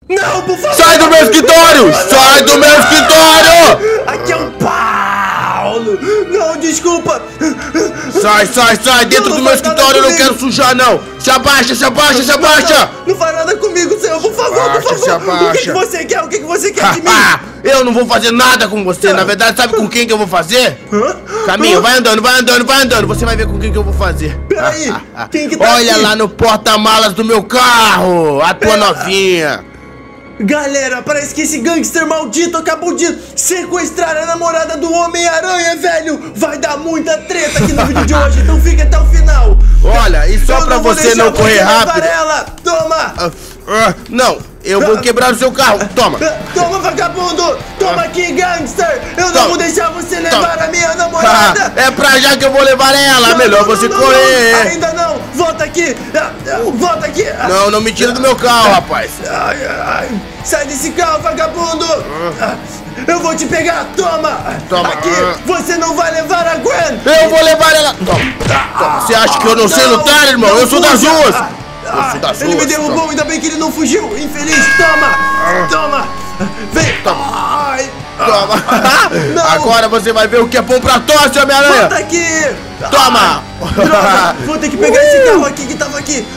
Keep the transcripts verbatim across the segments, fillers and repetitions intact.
Não, por favor! Sai do meu escritório! Sai do meu escritório! Aqui é o Paulo! Não, desculpa! Sai, sai, sai! Dentro Não, do não meu faz nada escritório eu não comigo. quero sujar, não! Se abaixa, se abaixa, se abaixa! Não, não faz nada comigo, senhor, por favor, Abaixa, por se favor! abaixa. O que, que você quer? O que, que você quer de mim? Eu não vou fazer nada com você. Na verdade, sabe com quem que eu vou fazer? Hã? Caminho, Hã? vai andando, vai andando, vai andando. Você vai ver com quem que eu vou fazer. Peraí, quem que tá Olha aqui? lá no porta-malas do meu carro, a tua Pera. novinha. Galera, parece que esse gangster maldito acabou de sequestrar a namorada do Homem-Aranha, velho! Vai dar muita treta aqui no vídeo de hoje, então fica até o final! Olha, e só Eu pra não vou você deixar não correr você levar rápido. ela. Toma! Ah, ah, não, eu vou quebrar o seu carro. Toma. Toma, vagabundo! Toma aqui, gangster! Eu não Toma. vou deixar você levar Toma. a minha Ah, namorada! é pra já que eu vou levar ela. Não, Melhor não, você não, correr. não, ainda não! Volta aqui! Ah, ah, Volta aqui! Ah, Não, não me tira do meu carro, rapaz. Ai, ai, sai desse carro, vagabundo! Ah, Eu vou te pegar! Toma! Toma. Aqui! Você não vai levar a Gwen! Eu vou levar ela. Toma. Toma. Você acha que eu não sei Não, lutar, irmão? não Eu sou das fuja. ruas. Ah, Eu sou das Ele me ruas. derrubou, Toma. ainda bem que ele não fugiu! Infeliz! Toma! Toma! Vem! Ai! Toma. Não. Agora você vai ver o que é bom pra tosse, Homem-Aranha. Volta aqui! Toma. Droga! Vou ter que pegar esse carro aqui que tava aqui!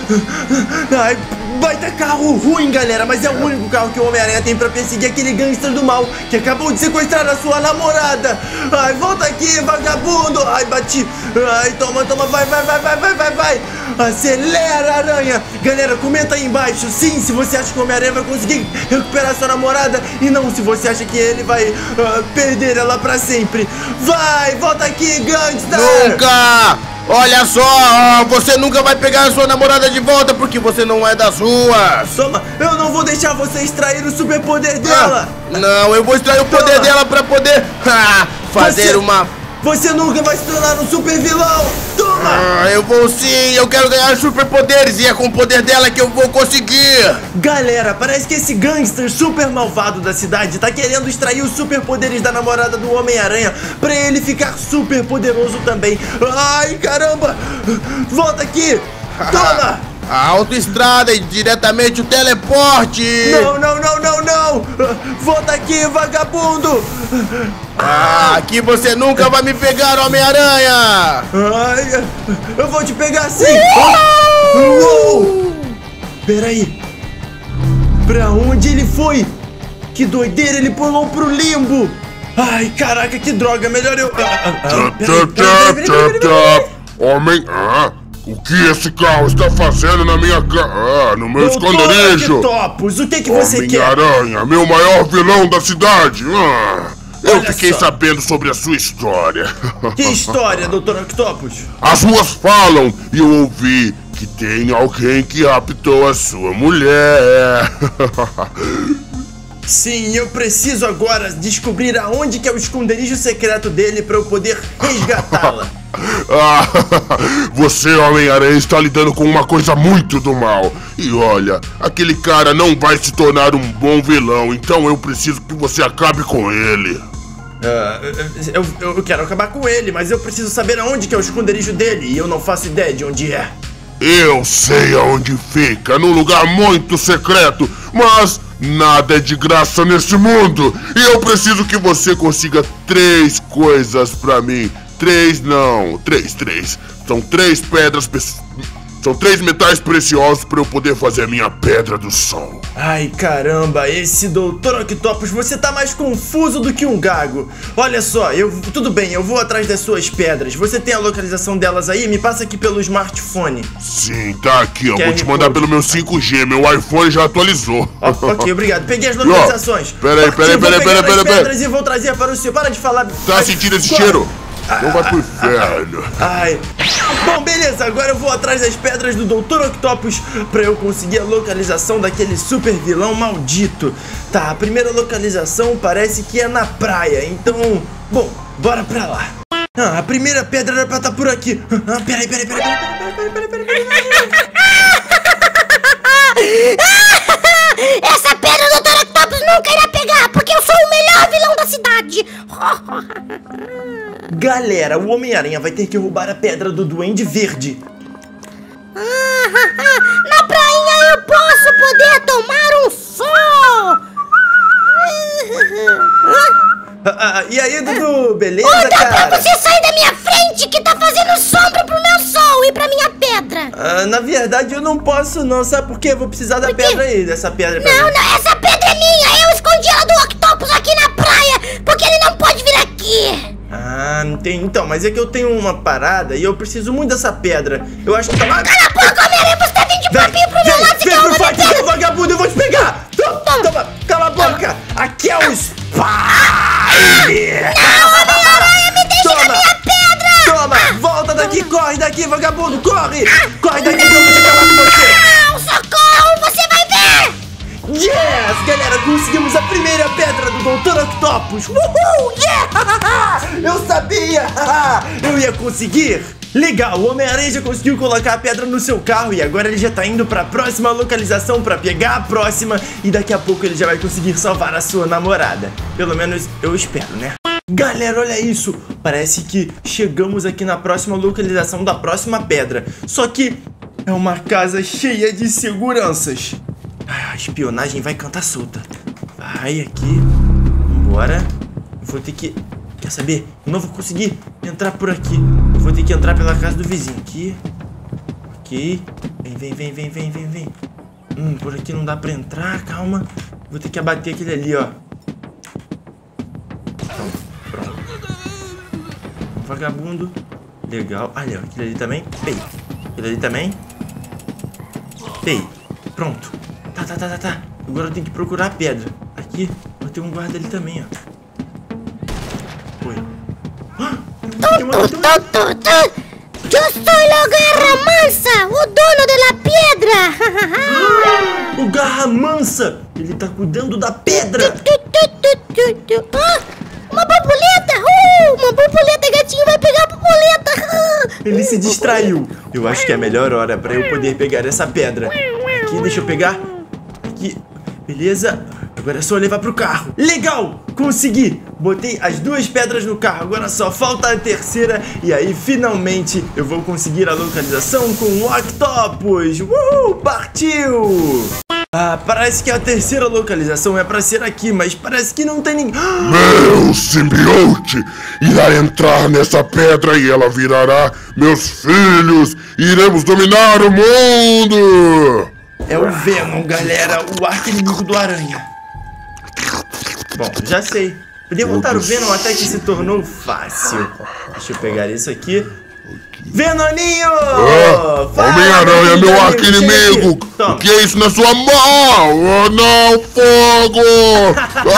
Ai, baita carro ruim, galera, mas é o único carro que o Homem-Aranha tem pra perseguir aquele gangster do mal que acabou de sequestrar a sua namorada! Ai, volta aqui, vagabundo! Ai, bati! Ai, toma, toma, vai, vai, vai, vai, vai, vai, vai! Acelera, aranha! Galera, comenta aí embaixo, sim, se você acha que o Homem-Aranha vai conseguir recuperar sua namorada e não se você acha que ele vai ah, perder ela pra sempre! Vai, volta aqui, gangster! Nunca! Olha só, ó, você nunca vai pegar a sua namorada de volta porque você não é das ruas. Toma, eu não vou deixar você extrair o superpoder dela! Ah, não, eu vou extrair o poder Toma. dela pra poder ah, fazer Você- uma... Você nunca vai se tornar um super vilão! Toma! Ah, eu vou sim, eu quero ganhar superpoderes e é com o poder dela que eu vou conseguir. Galera, parece que esse gangster super malvado da cidade tá querendo extrair os superpoderes da namorada do Homem-Aranha pra ele ficar super poderoso também. Ai, caramba! Volta aqui! Toma! A autoestrada e diretamente o teleporte. Não, não, não, não, não! Volta aqui, vagabundo! Ah, aqui você nunca vai me pegar, Homem-Aranha. Ai, eu vou te pegar sim! Uou! Peraí! Pra onde ele foi? Que doideira, ele pulou pro limbo! Ai, caraca, que droga, melhor eu... Ah, ah, ah, Tchap, peraí, tchap, peraí, peraí, tchap, peraí, tchap, peraí, tchap. Homem, ah, o que esse carro está fazendo na minha ca... Ah, no meu esconderijo? Octopus, o que que você quer? Homem-Aranha, meu maior vilão da cidade. Ah, eu Olha fiquei só. sabendo sobre a sua história. Que história, doutor Octopus? As ruas falam e eu ouvi que tem alguém que raptou a sua mulher. Sim, eu preciso agora descobrir aonde que é o esconderijo secreto dele pra eu poder resgatá-la. Ah, você, Homem-Aranha, está lidando com uma coisa muito do mal. E olha, aquele cara não vai se tornar um bom vilão, então eu preciso que você acabe com ele. Ah, eu, eu quero acabar com ele, mas eu preciso saber aonde que é o esconderijo dele e eu não faço ideia de onde é. Eu sei aonde fica, num lugar muito secreto, mas nada é de graça nesse mundo. E eu preciso que você consiga três coisas pra mim. Três não, três, três. São três pedras, pe- são três metais preciosos pra eu poder fazer a minha pedra do sol. Ai, caramba, esse doutor Octopus, você tá mais confuso do que um gago. Olha só, eu tudo bem, eu vou atrás das suas pedras. Você tem a localização delas aí? Me passa aqui pelo smartphone. Sim, tá aqui, ó. Quer Vou te mandar repor? pelo meu cinco G. Meu iPhone já atualizou. Ó, ok, obrigado. Peguei as localizações. pera aí, pera aí, Partiu, vou pera aí, pegar pera aí, as pera aí. pedras e vou trazer para o senhor. Para de falar. Tá Ai, sentindo esse corre. cheiro? Não vai pro inferno. Ai. Bom, beleza, agora eu vou atrás das pedras do doutor Octopus pra eu conseguir a localização daquele super vilão maldito. Tá, a primeira localização parece que é na praia, então... Bom, bora pra lá. Ah, a primeira pedra era pra estar por aqui. Ah, peraí, peraí, peraí, peraí, peraí, peraí, peraí, peraí, peraí. Essa pedra do doutor Octopus nunca irá pegar, porque eu sou o melhor vilão da cidade. Galera, o Homem-Aranha vai ter que roubar a pedra do Duende Verde. Na prainha eu posso poder tomar um sol. Ah, e aí, Dudu? Beleza, Ou dá cara? pra você sair da minha frente que tá fazendo sombra pro meu sol e pra minha pedra. Ah, na verdade, eu não posso não, sabe por quê? Eu vou precisar da Por quê? pedra aí, dessa pedra pra Não, mim. não, essa pedra é minha. Eu escondi ela do Octopus aqui na praia, porque ele não pode vir aqui. Ah, entendi. Então, mas é que eu tenho uma parada e eu preciso muito dessa pedra. Eu acho que tá lá... Cala a boca, Homem-Aranha, você tá vindo de Vem, papinho pro meu vem, lado, você vem quer pro uma fight, pedra? seu vagabundo, eu vou te pegar! Toma, toma, cala a boca! Aqui é o Spy! Não, Homem-Aranha, me deixa Toma. na minha pedra! Toma, volta daqui, corre daqui, vagabundo, corre! Corre daqui que eu vou te acabar com você! Não, socorro, você vai ver! Yes, galera, conseguimos a primeira pedra do doutor Octopus! Uhul, yeah! Eu sabia! Eu ia conseguir! Legal, o Homem-Aranha já conseguiu colocar a pedra no seu carro e agora ele já tá indo pra próxima localização pra pegar a próxima e daqui a pouco ele já vai conseguir salvar a sua namorada. Pelo menos eu espero, né? Galera, olha isso! Parece que chegamos aqui na próxima localização da próxima pedra. Só que é uma casa cheia de seguranças. Ah, a espionagem vai cantar solta. Vai aqui. Vambora. Eu vou ter que... Quer saber? Eu não vou conseguir entrar por aqui. Eu vou ter que entrar pela casa do vizinho. Aqui. Ok. Vem, vem, vem, vem, vem, vem, vem. Hum, por aqui não dá pra entrar. Calma. Vou ter que abater aquele ali, ó. Pronto, pronto. Vagabundo. Legal. Olha, aquele ali também. Pei. Aquele ali também. Pei. Pronto. Tá, tá, tá, tá, tá. Agora eu tenho que procurar a pedra. Aqui. Vai ter um guarda ali também, ó. Foi. Ah, tem uma- tem uma- Tu, tu, tu. Yo soy lo Garra Mansa, o dono da pedra. O Garra Mansa! Ele tá cuidando da pedra! Tu, tu, tu, tu, tu. Ah, uma borboleta! Uh, uma borboleta, gatinho vai pegar a borboleta! Ele se distraiu. Eu acho que é a melhor hora pra eu poder pegar essa pedra. Aqui, deixa eu pegar. Aqui, beleza. Agora é só levar pro carro. Legal! Consegui! Botei as duas pedras no carro. Agora só falta a terceira. E aí, finalmente, eu vou conseguir a localização com o Octopus. Uhul! Partiu! Ah, parece que a terceira localização é pra ser aqui, mas parece que não tem ninguém. Meu simbionte irá entrar nessa pedra e ela virará meus filhos. Iremos dominar o mundo. É o Venom, galera, o arqui-inimigo do Aranha. Bom, já sei. Derrotar o Venom até que se tornou fácil. Deixa eu pegar isso aqui. Venoninho! Ah, Fala, Homem-Aranha, amigo, meu amigo, chega arqui-inimigo! aqui. Toma. O que é isso na sua mão? Oh, não, fogo!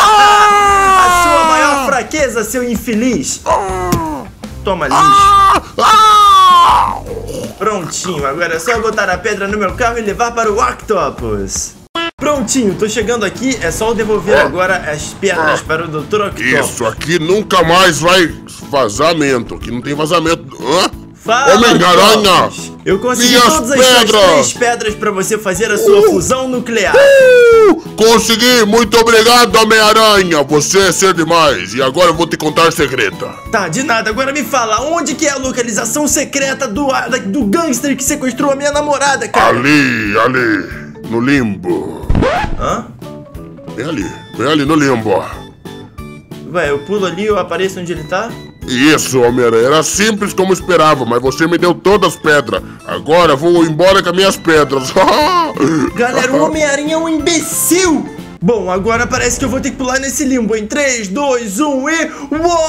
A Ah! sua maior fraqueza, seu infeliz. Toma lixo. Ah! Ah! Prontinho, agora é só botar a pedra no meu carro e levar para o Octopus. Prontinho, tô chegando aqui, é só eu devolver Ah. agora as pedras Ah. para o doutor Octopus. Isso aqui nunca mais vai vazamento. Aqui não tem vazamento. Hã? Fala, Homem-Aranha! Octopus. Eu consegui Minhas todas as suas pedras! três pedras para você fazer a sua Uh. fusão nuclear. Uh, consegui! Muito obrigado, Homem-Aranha! Você é ser demais! E agora eu vou te contar secreta. Tá, de nada. Agora me fala, onde que é a localização secreta do, da- do gangster que sequestrou a minha namorada, cara? Ali, ali, no limbo. Hã? Bem ali, bem ali no limbo, ó. Ué, eu pulo ali, eu apareço onde ele tá? Isso, Homem-Aranha, era simples como esperava, mas você me deu todas as pedras. Agora vou embora com as minhas pedras. Galera, o Homem-Aranha é um imbecil! Bom, agora parece que eu vou ter que pular nesse limbo em três, dois, um e... Uou!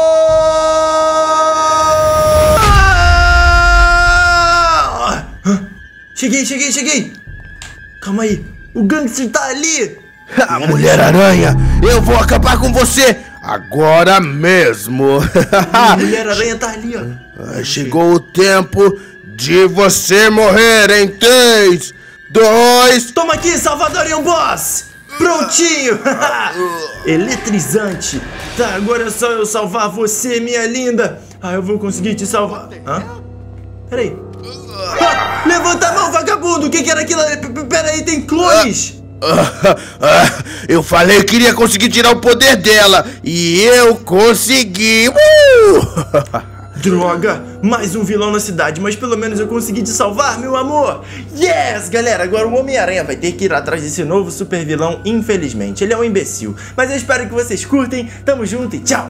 Cheguei, cheguei, cheguei! Calma aí, o gangster tá ali! Ah, Mulher-Aranha, eu vou acabar com você agora mesmo. A Mulher-Aranha tá ali, ó. Ah, chegou o tempo de você morrer em três, dois... Toma aqui, Salvadorian Boss! Prontinho! Eletrizante! Tá, agora é só eu salvar você, minha linda! Ah, eu vou conseguir te salvar. Hã? Peraí. Ah, levanta a mão, vagabundo! O que que era aquilo? P- p- Peraí, tem clones! Ah, ah, eu falei que iria conseguir tirar o poder dela e eu consegui. Uh! Droga, mais um vilão na cidade, mas pelo menos eu consegui te salvar, meu amor. Yes, galera, agora o Homem-Aranha vai ter que ir atrás desse novo super vilão, infelizmente. Ele é um imbecil, mas eu espero que vocês curtem. Tamo junto e tchau.